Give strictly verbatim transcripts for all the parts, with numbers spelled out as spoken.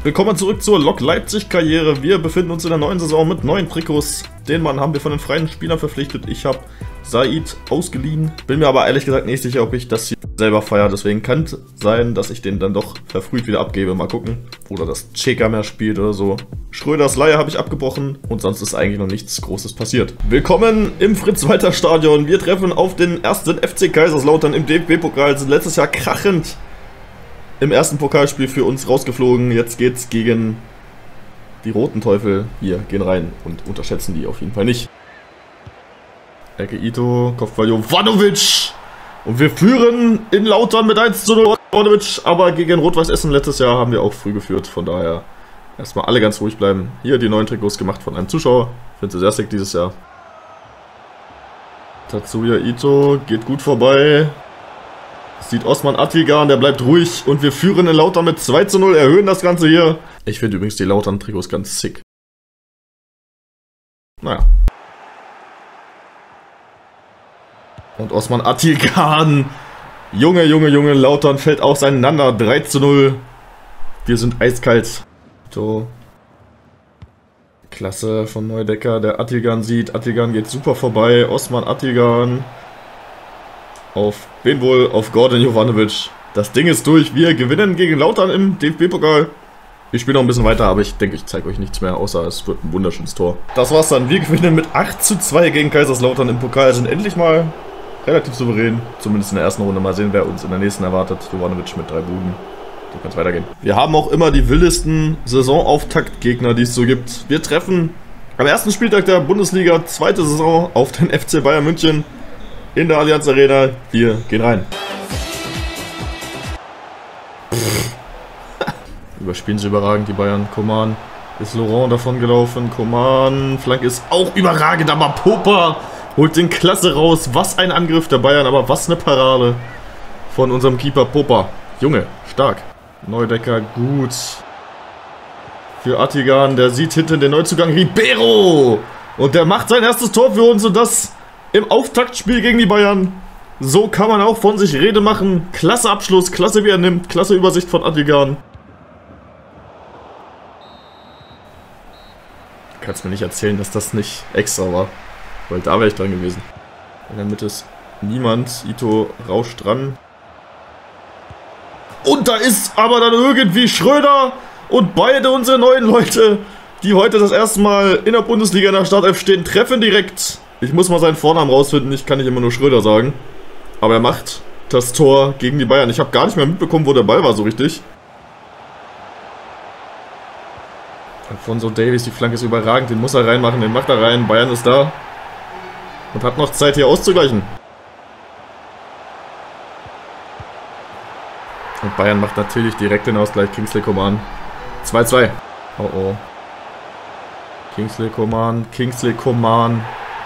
Willkommen zurück zur Lok Leipzig-Karriere. Wir befinden uns in der neuen Saison mit neuen Trikots. Den Mann haben wir von den freien Spielern verpflichtet. Ich habe Said ausgeliehen. Bin mir aber ehrlich gesagt nicht sicher, ob ich das hier selber feiere. Deswegen kann es sein, dass ich den dann doch verfrüht wieder abgebe. Mal gucken. Oder dass Cheka mehr spielt oder so. Schröders Leihe habe ich abgebrochen. Und sonst ist eigentlich noch nichts Großes passiert. Willkommen im Fritz-Walter-Stadion. Wir treffen auf den ersten F C Kaiserslautern im D F B-Pokal. Sind letztes Jahr krachend im ersten Pokalspiel für uns rausgeflogen. Jetzt geht's gegen die Roten Teufel. Hier, gehen rein und unterschätzen die auf jeden Fall nicht. Ecke Ito, Kopfball Jovanovic. Und wir führen in Lautern mit eins zu null. Jovanovic, aber gegen Rot-Weiß Essen letztes Jahr haben wir auch früh geführt. Von daher erstmal alle ganz ruhig bleiben. Hier die neuen Trikots gemacht von einem Zuschauer. Finde sie sehr sick dieses Jahr. Tatsuya Ito geht gut vorbei. Sieht Osman Attilgan, der bleibt ruhig und wir führen in Lautern mit zwei zu null, erhöhen das Ganze hier. Ich finde übrigens die Lautern-Trikots ganz sick. Naja. Und Osman Attilgan. Junge, Junge, Junge, Lautern fällt auseinander. drei zu null. Wir sind eiskalt. So. Klasse von Neudecker, der Attilgan sieht. Attilgan geht super vorbei. Osman Attilgan. Auf wen wohl? Auf Gordon Jovanovic. Das Ding ist durch. Wir gewinnen gegen Lautern im D F B-Pokal. Wir spielen noch ein bisschen weiter, aber ich denke, ich zeige euch nichts mehr, außer es wird ein wunderschönes Tor. Das war's dann. Wir gewinnen mit acht zu zwei gegen Kaiserslautern im Pokal. Sind endlich mal relativ souverän. Zumindest in der ersten Runde. Mal sehen, wer uns in der nächsten erwartet. Jovanovic mit drei Buden. So kann es weitergehen. Wir haben auch immer die wildesten Saisonauftaktgegner, die es so gibt. Wir treffen am ersten Spieltag der Bundesliga, zweite Saison, auf den F C Bayern München. In der Allianz Arena. Wir gehen rein. Überspielen sie überragend, die Bayern. Coman ist Laurent davon gelaufen. Coman, Flank ist auch überragend, aber Popa holt den klasse raus. Was ein Angriff der Bayern, aber was eine Parade von unserem Keeper Popa. Junge, stark. Neudecker, gut. Für Attilgan, der sieht hinten den Neuzugang Ribeiro. Und der macht sein erstes Tor für uns und das im Auftaktspiel gegen die Bayern. So kann man auch von sich Rede machen. Klasse Abschluss, klasse wie er nimmt, klasse Übersicht von Attilgan. Du kannst mir nicht erzählen, dass das nicht extra war. Weil da wäre ich dran gewesen. In der Mitte ist niemand. Ito rauscht dran. Und da ist aber dann irgendwie Schröder und beide unsere neuen Leute, die heute das erste Mal in der Bundesliga in der Startelf stehen, treffen direkt. Ich muss mal seinen Vornamen rausfinden, ich kann nicht immer nur Schröder sagen. Aber er macht das Tor gegen die Bayern. Ich habe gar nicht mehr mitbekommen, wo der Ball war so richtig. Alphonso Davies, die Flanke ist überragend, den muss er reinmachen, den macht er rein. Bayern ist da und hat noch Zeit hier auszugleichen. Und Bayern macht natürlich direkt den Ausgleich. Kingsley Coman. zwei zu zwei. Oh oh. Kingsley Coman, Kingsley Coman.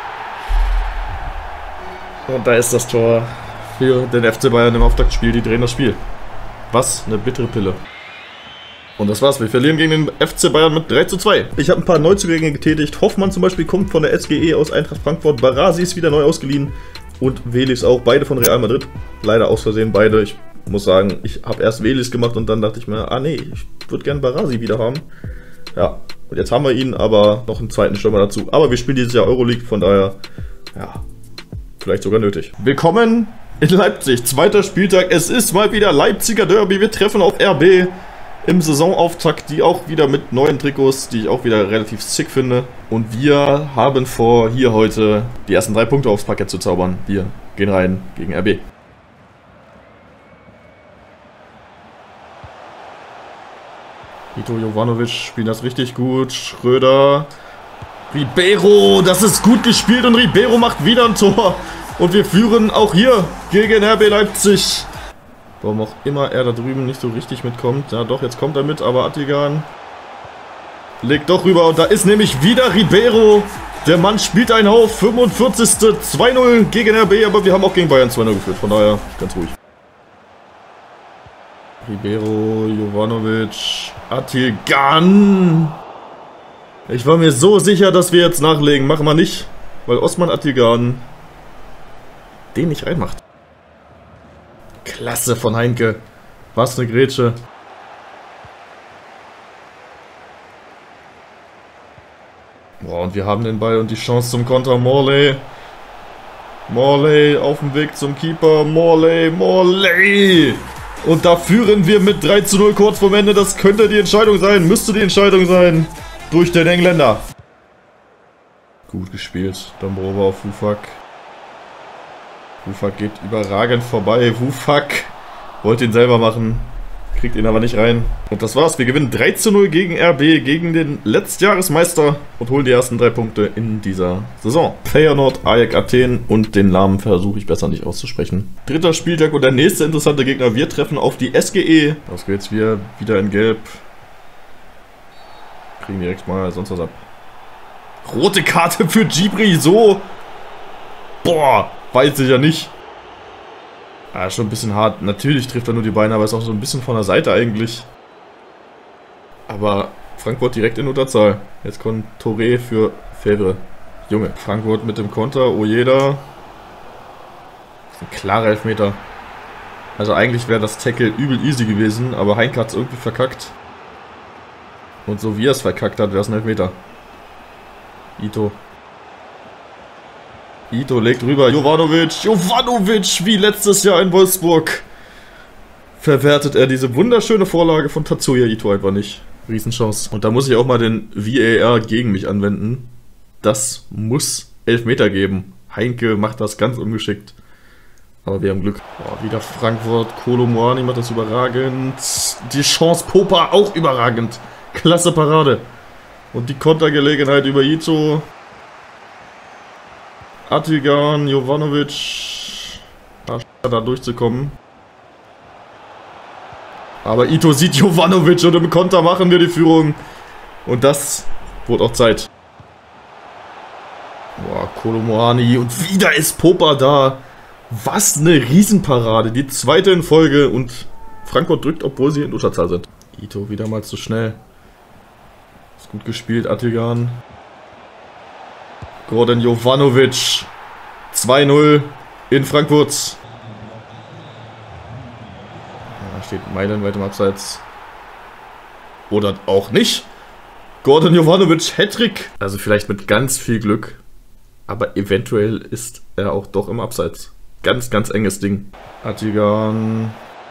Und da ist das Tor für den F C Bayern im Auftaktspiel. Die drehen das Spiel. Was eine bittere Pille. Und das war's. Wir verlieren gegen den F C Bayern mit drei zu zwei. Ich habe ein paar Neuzugänge getätigt. Hoffmann zum Beispiel kommt von der S G E aus Eintracht Frankfurt. Barasi ist wieder neu ausgeliehen. Und Velis auch. Beide von Real Madrid. Leider aus Versehen beide. Ich muss sagen, ich habe erst Velis gemacht und dann dachte ich mir, ah nee, ich würde gerne Barasi wieder haben. Ja, und jetzt haben wir ihn, aber noch einen zweiten Stürmer dazu. Aber wir spielen dieses Jahr Euroleague, von daher, ja, vielleicht sogar nötig. Willkommen in Leipzig, zweiter Spieltag. Es ist mal wieder Leipziger Derby. Wir treffen auf R B im Saisonauftakt, die auch wieder mit neuen Trikots, die ich auch wieder relativ sick finde. Und wir haben vor, hier heute die ersten drei Punkte aufs Parkett zu zaubern. Wir gehen rein gegen R B. Ito Jovanovic spielt das richtig gut. Schröder. Ribeiro, das ist gut gespielt und Ribeiro macht wieder ein Tor. Und wir führen auch hier gegen R B Leipzig. Warum auch immer er da drüben nicht so richtig mitkommt. Ja doch, jetzt kommt er mit, aber Attilgan legt doch rüber. Und da ist nämlich wieder Ribeiro. Der Mann spielt einen auf. fünfundvierzigste zwei null gegen R B, aber wir haben auch gegen Bayern zwei null geführt. Von daher ganz ruhig. Ribeiro, Jovanovic, Attilgan. Ich war mir so sicher, dass wir jetzt nachlegen. Machen wir nicht, weil Osman Attilgan den nicht reinmacht. Klasse von Heinke. Was eine Grätsche. Boah, und wir haben den Ball und die Chance zum Konter. Morley. Morley auf dem Weg zum Keeper. Morley, Morley. Und da führen wir mit drei zu null kurz vorm Ende. Das könnte die Entscheidung sein. Müsste die Entscheidung sein. Durch den Engländer. Gut gespielt. Dombrova auf Wufak. Wufak geht überragend vorbei. Wufak wollte ihn selber machen. Kriegt ihn aber nicht rein. Und das war's. Wir gewinnen drei zu null gegen R B, gegen den Letztjahresmeister und holen die ersten drei Punkte in dieser Saison. Feyenoord, Ajax Athen und den Namen versuche ich besser nicht auszusprechen. Dritter Spieltag und der nächste interessante Gegner. Wir treffen auf die S G E. Los geht's, wir wieder in Gelb. Kriegen direkt mal sonst was ab. Rote Karte für Djibri, so. Boah, weiß ich ja nicht. Ah, schon ein bisschen hart. Natürlich trifft er nur die Beine, aber ist auch so ein bisschen von der Seite eigentlich. Aber Frankfurt direkt in Unterzahl. Jetzt kommt Touré für Favre. Junge, Frankfurt mit dem Konter. Ojeda. Das ist ein klarer Elfmeter. Also eigentlich wäre das Tackle übel easy gewesen, aber Heinke hat es irgendwie verkackt. Und so wie er es verkackt hat, wäre es ein Elfmeter. Ito. Ito legt rüber. Jovanovic. Jovanovic, wie letztes Jahr in Wolfsburg. Verwertet er diese wunderschöne Vorlage von Tatsuya Ito einfach nicht. Riesenchance. Und da muss ich auch mal den V A R gegen mich anwenden. Das muss Elfmeter geben. Heinke macht das ganz ungeschickt. Aber wir haben Glück. Boah, wieder Frankfurt. Kolo Muani macht das überragend. Die Chance Popa auch überragend. Klasse Parade. Und die Kontergelegenheit über Ito. Atigan, Jovanovic. Da durchzukommen. Aber Ito sieht Jovanovic und im Konter machen wir die Führung. Und das wurde auch Zeit. Boah, Kolo Muani. Und wieder ist Popa da. Was eine Riesenparade. Die zweite in Folge. Und Frankfurt drückt, obwohl sie in Unterzahl sind. Ito wieder mal zu schnell. Ist gut gespielt, Atigan. Gordon Jovanovic. zwei null in Frankfurt. Da steht meilenweit im Abseits. Oder auch nicht. Gordon Jovanovic, Hattrick. Also vielleicht mit ganz viel Glück. Aber eventuell ist er auch doch im Abseits. Ganz, ganz enges Ding. Atigan.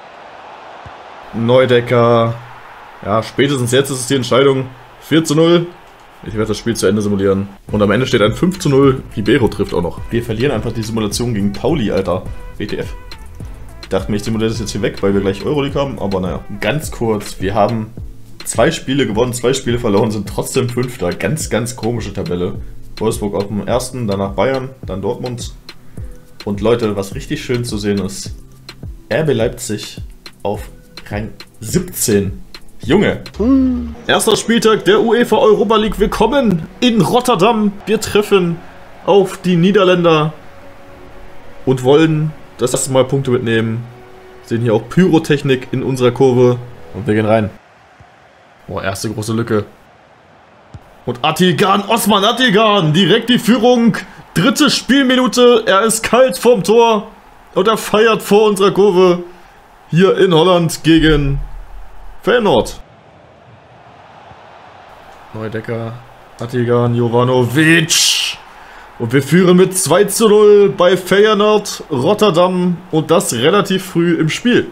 Neudecker. Ja, spätestens jetzt ist es die Entscheidung. vier zu null. Ich werde das Spiel zu Ende simulieren. Und am Ende steht ein fünf zu null. Ribeiro trifft auch noch. Wir verlieren einfach die Simulation gegen Pauli, Alter. W T F. Ich dachte mir, ich simuliere das jetzt hier weg, weil wir gleich Euroleague haben. Aber naja, ganz kurz. Wir haben zwei Spiele gewonnen, zwei Spiele verloren, sind trotzdem Fünfter. Ganz, ganz komische Tabelle. Wolfsburg auf dem ersten, danach Bayern, dann Dortmund. Und Leute, was richtig schön zu sehen ist. R B Leipzig auf Rang siebzehn. Junge. Erster Spieltag der UEFA Europa League. Willkommen in Rotterdam. Wir treffen auf die Niederländer und wollen das erste Mal Punkte mitnehmen. Sehen hier auch Pyrotechnik in unserer Kurve. Und wir gehen rein. Oh, erste große Lücke. Und Atigan, Osman Atigan, direkt die Führung. Dritte Spielminute. Er ist kalt vorm Tor. Und er feiert vor unserer Kurve. Hier in Holland gegen Feyenoord. Neudecker, Atigan, Jovanovic. Und wir führen mit zwei zu null bei Feyenoord Rotterdam. Und das relativ früh im Spiel.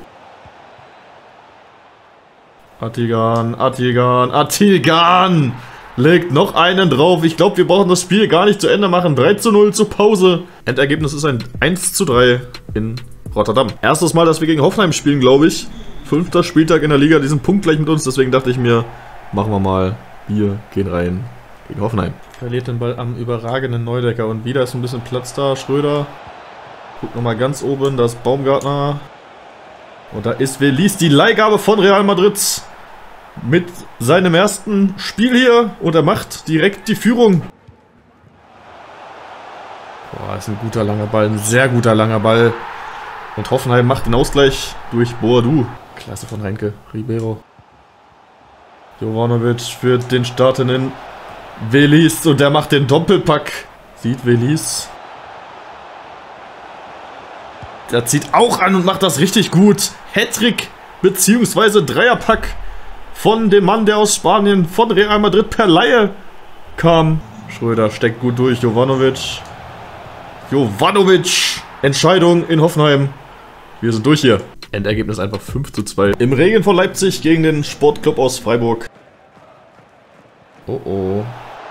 Atigan, Atigan, Atigan. Legt noch einen drauf. Ich glaube, wir brauchen das Spiel gar nicht zu Ende machen. drei zu null zur Pause. Endergebnis ist ein eins zu drei in Rotterdam. Erstes Mal, dass wir gegen Hoffenheim spielen, glaube ich. Fünfter Spieltag in der Liga, diesen Punkt gleich mit uns, deswegen dachte ich mir, machen wir mal, wir gehen rein gegen Hoffenheim. Verliert den Ball am überragenden Neudecker und wieder ist ein bisschen Platz da, Schröder. Guckt nochmal ganz oben, da ist Baumgartner. Und da ist Velis, die Leihgabe von Real Madrid mit seinem ersten Spiel hier und er macht direkt die Führung. Boah, ist ein guter langer Ball, ein sehr guter langer Ball. Und Hoffenheim macht den Ausgleich durch Boadu. Klasse von Heinke. Ribeiro. Jovanovic für den startenden Velis. Und der macht den Doppelpack. Sieht Velis. Der zieht auch an und macht das richtig gut. Hattrick beziehungsweise Dreierpack von dem Mann, der aus Spanien von Real Madrid per Leihe kam. Schröder steckt gut durch. Jovanovic. Jovanovic. Entscheidung in Hoffenheim. Wir sind durch hier. Endergebnis einfach fünf zu zwei. Im Regen von Leipzig gegen den Sportclub aus Freiburg. Oh oh.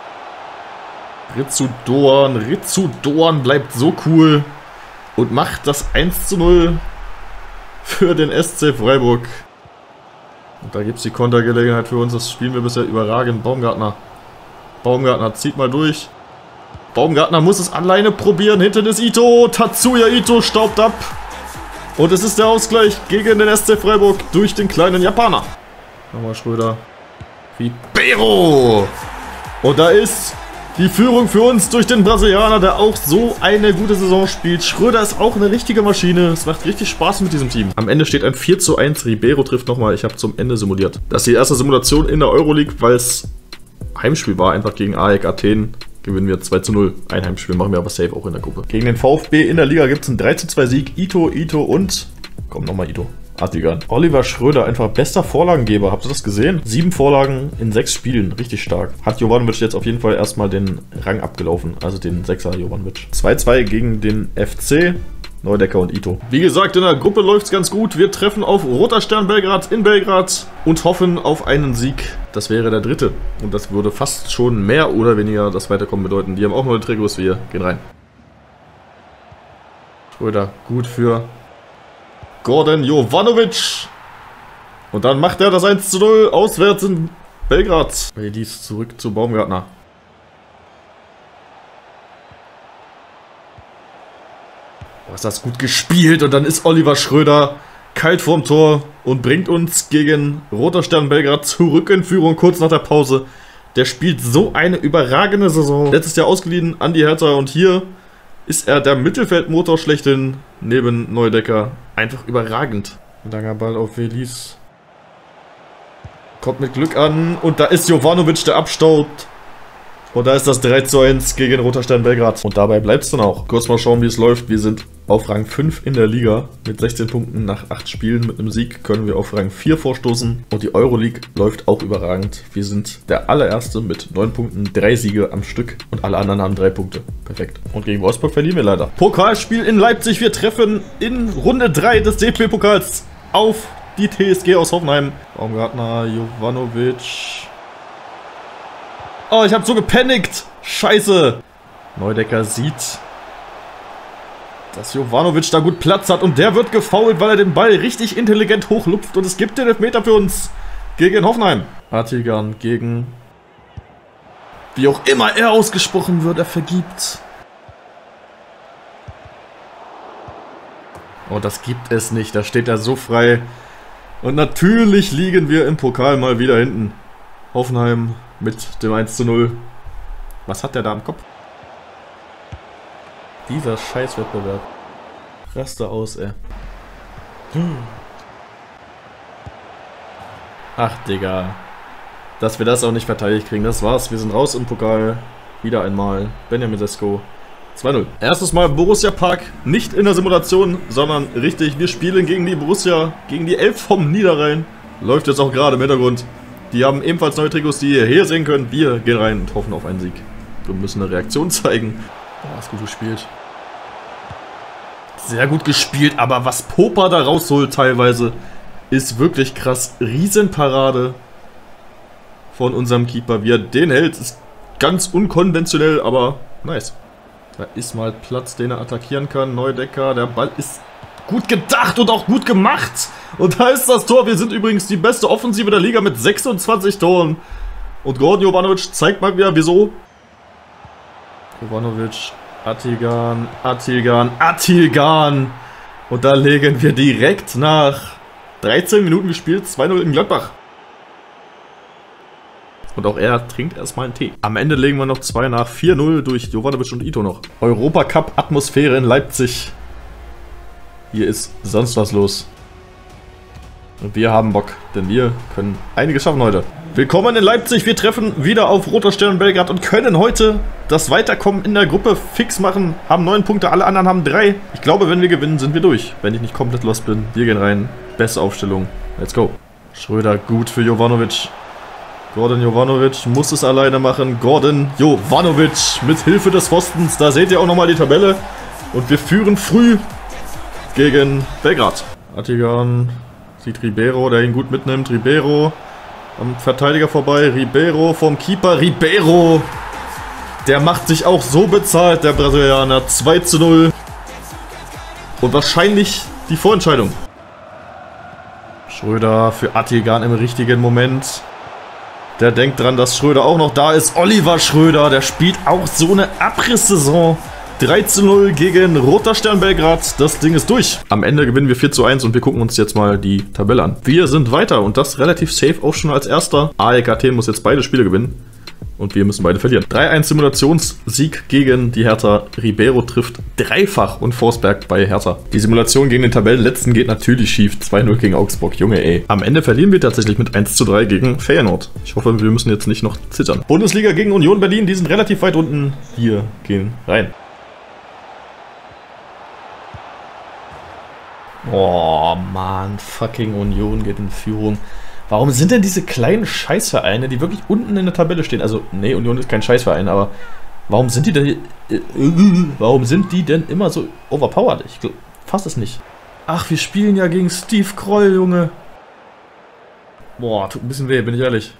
Ritsu Doan. Ritsu Doan bleibt so cool. Und macht das eins zu null für den S C Freiburg. Und da gibt es die Kontergelegenheit für uns. Das spielen wir bisher überragend. Baumgartner. Baumgartner zieht mal durch. Baumgartner muss es alleine probieren. Hinten ist Ito. Tatsuya Ito staubt ab. Und es ist der Ausgleich gegen den S C Freiburg durch den kleinen Japaner. Nochmal Schröder. Ribeiro. Und da ist die Führung für uns durch den Brasilianer, der auch so eine gute Saison spielt. Schröder ist auch eine richtige Maschine. Es macht richtig Spaß mit diesem Team. Am Ende steht ein vier zu eins. Ribeiro trifft nochmal. Ich habe zum Ende simuliert. Das ist die erste Simulation in der Euroleague, weil es Heimspiel war. Einfach gegen A E K Athen. Gewinnen wir zwei zu null. Ein Heimspiel machen wir aber safe auch in der Gruppe. Gegen den VfB in der Liga gibt es einen drei zu zwei Sieg. Ito, Ito und... Komm, nochmal Ito. Artigan. Oliver Schröder, einfach bester Vorlagengeber. Habt ihr das gesehen? Sieben Vorlagen in sechs Spielen. Richtig stark. Hat Jovanovic jetzt auf jeden Fall erstmal den Rang abgelaufen. Also den Sechser Jovanovic. zwei zu zwei gegen den F C. Neudecker und Ito. Wie gesagt, in der Gruppe läuft es ganz gut. Wir treffen auf Roter Stern Belgrad in Belgrad und hoffen auf einen Sieg. Das wäre der dritte. Und das würde fast schon mehr oder weniger das Weiterkommen bedeuten. Die haben auch neue Trikots. Wir gehen rein. Schröder, gut für Gordon Jovanovic. Und dann macht er das eins zu null auswärts in Belgrad. Dies zurück zu Baumgartner. Oh, ist das gut gespielt. Und dann ist Oliver Schröder kalt vorm Tor und bringt uns gegen Roter Stern Belgrad zurück in Führung kurz nach der Pause. Der spielt so eine überragende Saison. Letztes Jahr ausgeliehen an die Hertha und hier ist er der Mittelfeldmotor schlechthin neben Neudecker. Einfach überragend. Langer Ball auf Velis. Kommt mit Glück an und da ist Jovanovic, der abstaubt. Und da ist das drei zu eins gegen Roter Stern Belgrad. Und dabei bleibt es dann auch. Kurz mal schauen, wie es läuft. Wir sind auf Rang fünf in der Liga mit sechzehn Punkten nach acht Spielen. Mit einem Sieg können wir auf Rang vier vorstoßen. Und die Euroleague läuft auch überragend. Wir sind der allererste mit neun Punkten, drei Siege am Stück. Und alle anderen haben drei Punkte. Perfekt. Und gegen Wolfsburg verlieren wir leider. Pokalspiel in Leipzig. Wir treffen in Runde drei des D F B-Pokals auf die T S G aus Hoffenheim. Baumgartner, Jovanovic. Oh, ich habe so gepanikt. Scheiße. Neudecker sieht, dass Jovanovic da gut Platz hat. Und der wird gefoult, weil er den Ball richtig intelligent hochlupft. Und es gibt den Elfmeter für uns gegen Hoffenheim. Artigan gegen... Wie auch immer er ausgesprochen wird, er vergibt. Oh, das gibt es nicht. Da steht er so frei. Und natürlich liegen wir im Pokal mal wieder hinten. Hoffenheim mit dem eins zu null. Was hat der da am Kopf? Dieser Scheißwettbewerb. Raste aus, ey. Ach, Digga. Dass wir das auch nicht verteidigt kriegen. Das war's. Wir sind raus im Pokal. Wieder einmal. Benjamin Sesko. zwei null. Erstes Mal Borussia Park. Nicht in der Simulation, sondern richtig. Wir spielen gegen die Borussia. Gegen die Elf vom Niederrhein. Läuft jetzt auch gerade im Hintergrund. Die haben ebenfalls neue Trikots, die ihr hier sehen könnt. Wir gehen rein und hoffen auf einen Sieg. Wir müssen eine Reaktion zeigen. Oh, ist gut gespielt. Sehr gut gespielt, aber was Popa da rausholt teilweise, ist wirklich krass. Riesenparade von unserem Keeper. Wie er den hält, ist ganz unkonventionell, aber nice. Da ist mal Platz, den er attackieren kann. Neudecker, der Ball ist gut gedacht und auch gut gemacht. Und da ist das Tor. Wir sind übrigens die beste Offensive der Liga mit sechsundzwanzig Toren. Und Gordon Jovanovic zeigt mal wieder, wieso. Jovanovic, Artigan, Artigan, Artigan. Und da legen wir direkt nach dreizehn Minuten gespielt zwei null in Gladbach. Und auch er trinkt erstmal einen Tee. Am Ende legen wir noch zwei nach. vier null durch Jovanovic und Ito noch. Europacup-Atmosphäre in Leipzig. Hier ist sonst was los. Und wir haben Bock, denn wir können einiges schaffen heute. Willkommen in Leipzig. Wir treffen wieder auf Roter Stern Belgrad und können heute das Weiterkommen in der Gruppe fix machen. Haben neun Punkte, alle anderen haben drei. Ich glaube, wenn wir gewinnen, sind wir durch. Wenn ich nicht komplett lost bin. Wir gehen rein. Beste Aufstellung. Let's go. Schröder gut für Jovanovic. Gordon Jovanovic muss es alleine machen. Gordon Jovanovic mit Hilfe des Pfostens. Da seht ihr auch nochmal die Tabelle. Und wir führen früh gegen Belgrad. Atigan sieht Ribeiro, der ihn gut mitnimmt. Ribeiro am Verteidiger vorbei. Ribeiro vom Keeper. Ribeiro, der macht sich auch so bezahlt, der Brasilianer. zwei zu null. Und wahrscheinlich die Vorentscheidung. Schröder für Atigan im richtigen Moment. Der denkt dran, dass Schröder auch noch da ist. Oliver Schröder, der spielt auch so eine Abrisssaison. drei zu null gegen Roter Stern Belgrad. Das Ding ist durch. Am Ende gewinnen wir vier zu eins und wir gucken uns jetzt mal die Tabelle an. Wir sind weiter und das relativ safe auch schon als erster. A E K Athen muss jetzt beide Spiele gewinnen. Und wir müssen beide verlieren. drei eins Simulationssieg gegen die Hertha. Ribeiro trifft dreifach und Forsberg bei Hertha. Die Simulation gegen den Tabellenletzten geht natürlich schief. zwei null gegen Augsburg. Junge, ey. Am Ende verlieren wir tatsächlich mit eins zu drei gegen Feyenoord. Ich hoffe, wir müssen jetzt nicht noch zittern. Bundesliga gegen Union Berlin. Die sind relativ weit unten. Wir gehen rein. Oh, Mann. Fucking Union geht in Führung. Warum sind denn diese kleinen Scheißvereine, die wirklich unten in der Tabelle stehen? Also, nee, Union ist kein Scheißverein, aber warum sind die denn, äh, warum sind die denn immer so overpowered? Ich glaub, fass es nicht. Ach, wir spielen ja gegen Steve Kroll, Junge. Boah, tut ein bisschen weh, bin ich ehrlich.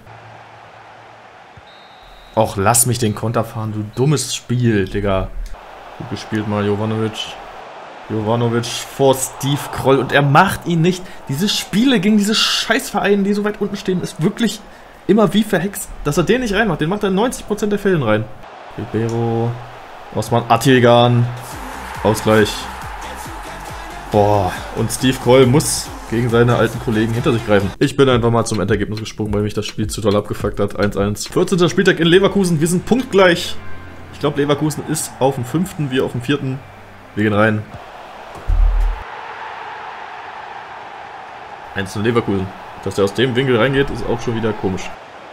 Och, lass mich den Konter fahren, du dummes Spiel, Digga. Gut gespielt mal, Jovanovic. Jovanovic vor Steve Kroll und er macht ihn nicht. Diese Spiele gegen diese Scheißvereine, die so weit unten stehen, ist wirklich immer wie verhext, dass er den nicht reinmacht. Den macht er in neunzig Prozent der Fällen rein. Ribeiro, Osman Atigan, Ausgleich. Boah, und Steve Kroll muss gegen seine alten Kollegen hinter sich greifen. Ich bin einfach mal zum Endergebnis gesprungen, weil mich das Spiel zu doll abgefuckt hat. eins eins. vierzehnter Spieltag in Leverkusen, wir sind punktgleich. Ich glaube, Leverkusen ist auf dem fünften, wir auf dem vierten. Wir gehen rein. eins zu Leverkusen. Dass der aus dem Winkel reingeht, ist auch schon wieder komisch.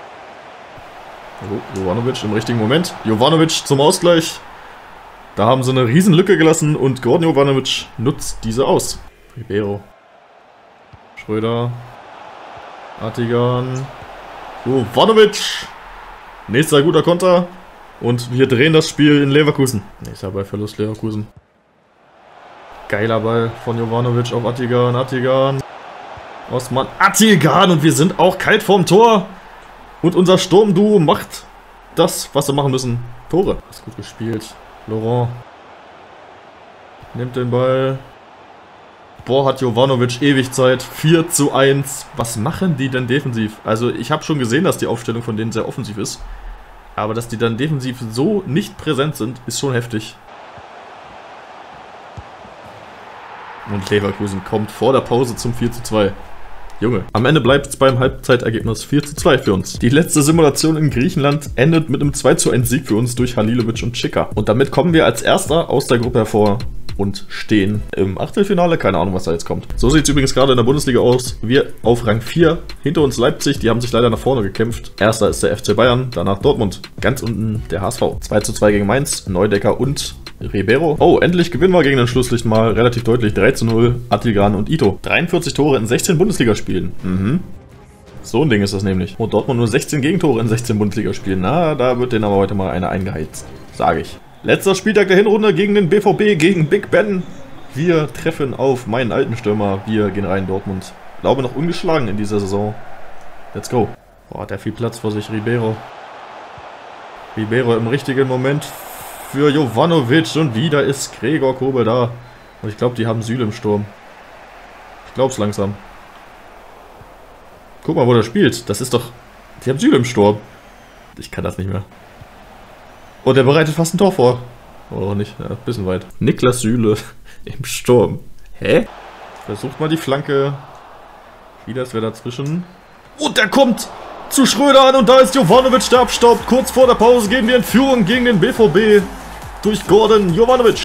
Oh, Jovanovic im richtigen Moment. Jovanovic zum Ausgleich. Da haben sie eine riesen Lücke gelassen und Gordon Jovanovic nutzt diese aus. Ribeiro. Schröder. Atigan. Jovanovic. Nächster guter Konter. Und wir drehen das Spiel in Leverkusen. Nächster Ballverlust Leverkusen. Geiler Ball von Jovanovic auf Atigan. Atigan. Osman Atigan und wir sind auch kalt vorm Tor. Und unser Sturmduo macht das, was sie machen müssen. Tore. Das ist gut gespielt. Laurent. Nimmt den Ball. Boah, hat Jovanovic ewig Zeit. vier zu eins. Was machen die denn defensiv? Also ich habe schon gesehen, dass die Aufstellung von denen sehr offensiv ist. Aber dass die dann defensiv so nicht präsent sind, ist schon heftig. Und Leverkusen kommt vor der Pause zum vier zu zwei. Junge, am Ende bleibt es beim Halbzeitergebnis vier zu zwei für uns. Die letzte Simulation in Griechenland endet mit einem zwei zu eins Sieg für uns durch Halilovic und Chika. Und damit kommen wir als Erster aus der Gruppe hervor und stehen im Achtelfinale. Keine Ahnung, was da jetzt kommt. So sieht es übrigens gerade in der Bundesliga aus. Wir auf Rang vier. Hinter uns Leipzig, die haben sich leider nach vorne gekämpft. Erster ist der F C Bayern, danach Dortmund. Ganz unten der H S V. zwei zu zwei gegen Mainz, Neudecker und Ribeiro. Oh, endlich gewinnen wir gegen den Schlusslicht mal relativ deutlich. drei zu null, Atigan und Ito. dreiundvierzig Tore in sechzehn Bundesligaspielen. Mhm. So ein Ding ist das nämlich. Und Dortmund nur sechzehn Gegentore in sechzehn Bundesligaspielen. Na, da wird denen aber heute mal einer eingeheizt. Sage ich. Letzter Spieltag der Hinrunde gegen den B V B, gegen Big Ben. Wir treffen auf meinen alten Stürmer. Wir gehen rein, Dortmund. Glaube noch ungeschlagen in dieser Saison. Let's go. Boah, hat der viel Platz vor sich, Ribeiro. Ribeiro im richtigen Moment für Jovanovic und wieder ist Gregor Kobel da. Und ich glaube, die haben Süle im Sturm. Ich glaube es langsam. Guck mal, wo der spielt. Das ist doch... Die haben Süle im Sturm. Ich kann das nicht mehr. Und der bereitet fast ein Tor vor. Oder auch nicht. Ja, ein bisschen weit. Niklas Süle im Sturm. Hä? Versucht mal die Flanke. Wieder ist wer dazwischen. Und der kommt zu Schröder an und da ist Jovanovic, der abstaubt. Kurz vor der Pause gehen wir in Führung gegen den B V B durch Gordon Jovanovic.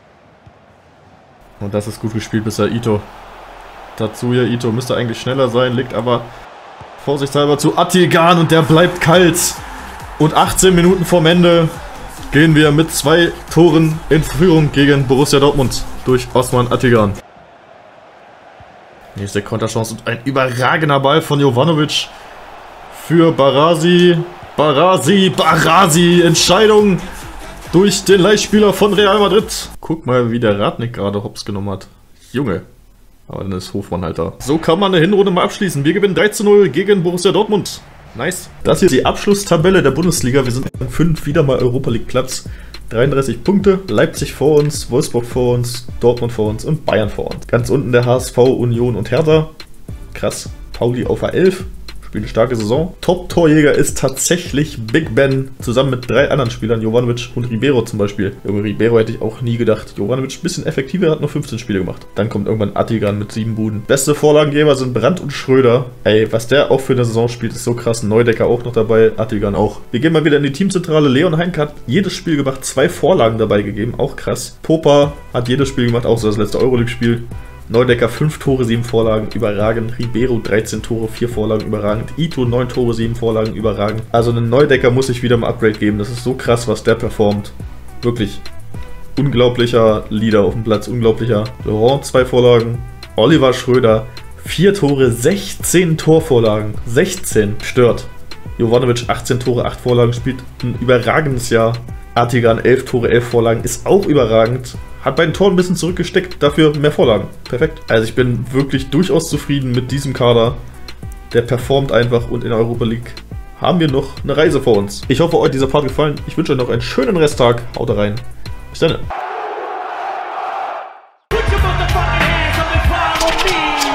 Und das ist gut gespielt bisher Ito. Tatsuya Ito müsste eigentlich schneller sein, liegt aber vorsichtshalber zu Atigan und der bleibt kalt. Und achtzehn Minuten vorm Ende gehen wir mit zwei Toren in Führung gegen Borussia Dortmund durch Osman Atigan. Nächste Konterchance und ein überragender Ball von Jovanovic. für Barasi. Barasi, Barasi, Entscheidung durch den Leihspieler von Real Madrid. Guck mal, wie der Radnik gerade hops genommen hat. Junge. Aber dann ist Hofmann halt da. So kann man eine Hinrunde mal abschließen. Wir gewinnen drei zu null gegen Borussia Dortmund. Nice. Das hier ist die Abschlusstabelle der Bundesliga. Wir sind an fünf wieder mal Europa League Platz. dreiunddreißig Punkte. Leipzig vor uns, Wolfsburg vor uns, Dortmund vor uns und Bayern vor uns. Ganz unten der H S V, Union und Hertha. Krass. Pauli auf A elf. Spielt eine starke Saison. Top-Torjäger ist tatsächlich Big Ben, zusammen mit drei anderen Spielern, Jovanovic und Ribeiro zum Beispiel. Junge, Ribeiro hätte ich auch nie gedacht. Jovanovic ein bisschen effektiver, hat nur fünfzehn Spiele gemacht. Dann kommt irgendwann Attigan mit sieben Buden. Beste Vorlagengeber sind Brandt und Schröder. Ey, was der auch für eine Saison spielt, ist so krass. Neudecker auch noch dabei, Attigan auch. Wir gehen mal wieder in die Teamzentrale. Leon Heinke hat jedes Spiel gemacht, zwei Vorlagen dabei gegeben, auch krass. Popa hat jedes Spiel gemacht, auch so das letzte Euroleague-Spiel. Neudecker fünf Tore, sieben Vorlagen, überragend. Ribeiro dreizehn Tore, vier Vorlagen, überragend. Ito neun Tore, sieben Vorlagen, überragend. Also einen Neudecker muss ich wieder mal Upgrade geben. Das ist so krass, was der performt. Wirklich. Unglaublicher Leader auf dem Platz, unglaublicher. Laurent zwei Vorlagen. Oliver Schröder vier Tore, sechzehn Torvorlagen. sechzehn. Stört. Jovanovic achtzehn Tore, acht Vorlagen, spielt ein überragendes Jahr. Attigan elf Tore, elf Vorlagen, ist auch überragend. Hat bei den Toren ein bisschen zurückgesteckt, dafür mehr Vorlagen. Perfekt. Also ich bin wirklich durchaus zufrieden mit diesem Kader. Der performt einfach und in der Europa League haben wir noch eine Reise vor uns. Ich hoffe, euch hat dieser Part gefallen. Ich wünsche euch noch einen schönen Resttag. Haut rein. Bis dann.